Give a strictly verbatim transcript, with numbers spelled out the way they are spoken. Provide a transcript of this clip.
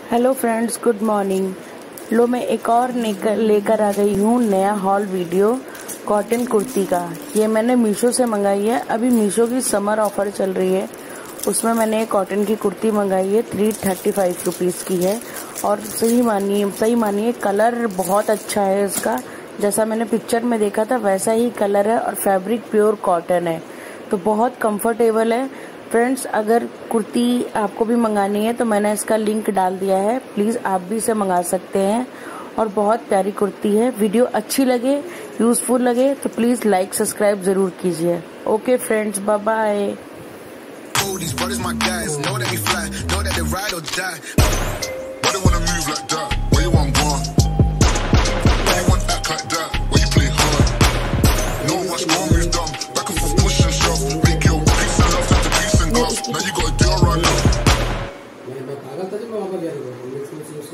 Hello friends, good morning. लो मैं एक और लेकर आ गई हूँ नया हॉल वीडियो कॉटन कुर्ती का। ये मैंने मीशो से मंगाई है। अभी मीशो की समर ऑफर चल रही है, उसमें मैंने एक कॉटन की कुर्ती मंगाई है। थ्री थर्टी फाइव रुपीज़ की है और सही मानिए सही मानिए कलर बहुत अच्छा है इसका। जैसा मैंने पिक्चर में देखा था वैसा ही कलर है और फैब्रिक प्योर कॉटन है, तो बहुत कंफर्टेबल है। फ्रेंड्स, अगर कुर्ती आपको भी मंगानी है तो मैंने इसका लिंक डाल दिया है, प्लीज़ आप भी इसे मंगा सकते हैं। और बहुत प्यारी कुर्ती है। वीडियो अच्छी लगे, यूजफुल लगे तो प्लीज़ लाइक सब्सक्राइब ज़रूर कीजिए। Okay friends, bye bye. मैं पागल था जब मैं वहाँ पर गया था।